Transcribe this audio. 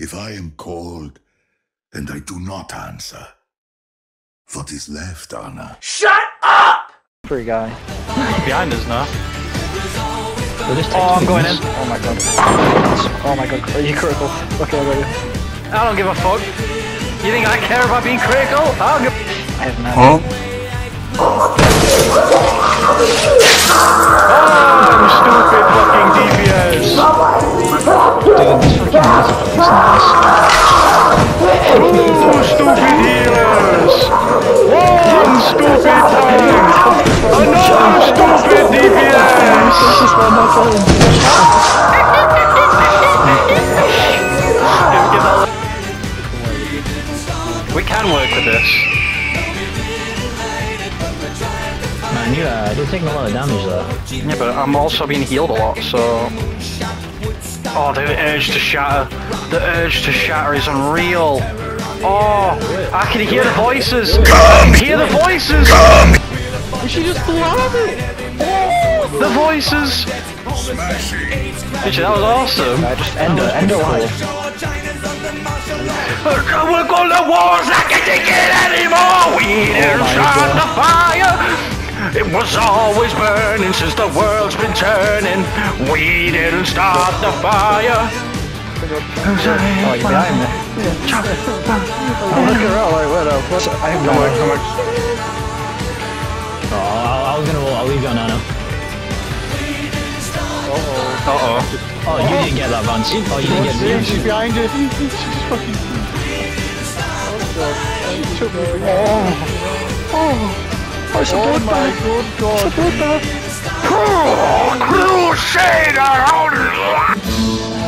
If I am called, and I do not answer, what is left, Anna? Shut up! Free guy. Behind us now. Oh, I'm going in. Oh my god. Oh my god. Are you critical? Okay, I got you. I don't give a fuck. You think I care about being critical? I don't give I have not. Oh, stupid fucking DPS! Dude, this fucking music is nice. Oh, stupid healers! One stupid tank! Another stupid DPS! We can work with this. Man, you're taking a lot of damage though. Yeah, but I'm also being healed a lot, so... Oh, the urge to shatter. The urge to shatter is unreal. Oh, I can hear the voices. I can hear the voices. She just flew out of it! Oh, the voices. Bitch, that was awesome. Just end it cool. We're going to wars, I can't take it anymore. We didn't start the fire. It was always burning since the world's been turning. We didn't start the fire. Oh, you're behind me. I'm looking around like, what else? I have no idea. Oh, I'll leave you on Nano. Oh, you didn't get that, Vance. Oh, you didn't get it. She's behind you. She's fucking... Oh, my good god. Crusader!